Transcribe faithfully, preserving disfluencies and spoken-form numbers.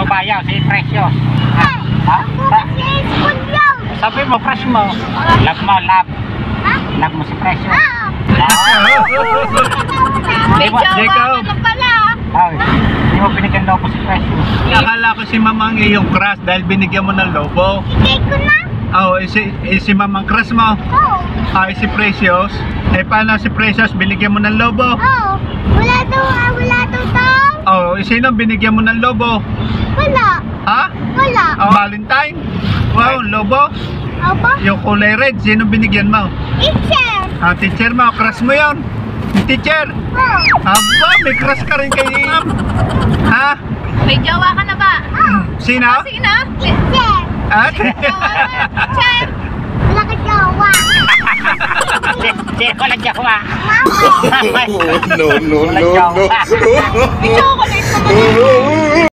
bayaw, si Precious. Ha? Ha? Sabi mo, crush mo. Love mo, love. Love mo si Precious. May jowa ka na pala. Hindi mo binigyan lobo si Precious. Akala ko si Mama ang iyong crush dahil binigyan mo ng lobo. Ibigay ko na. Oh, eh, si, eh, si Mama ang crush mo. Oo. Ay, si Precious. Eh, paano si Precious binigyan mo ng lobo? Oo. Wala daw, ah, wala daw daw. Oh, eh, sino binigyan mo ng lobo? Wala. Ha? Wala. Oh, Valentine? Wow, lobo? Aba? Yung kulay red, sino binigyan mo? Teacher. Ah, teacher mo, crush mo yon. Teacher? Oo. Aba, may crush ka rin kay Ma'am. Ha? May jowa ka na ba? Oo. Sino? Sino? Teacher. At? Teacher. Wala ka jowa. Sino ko lang jawa? Mama. No, no, no, no. May chocolate naman.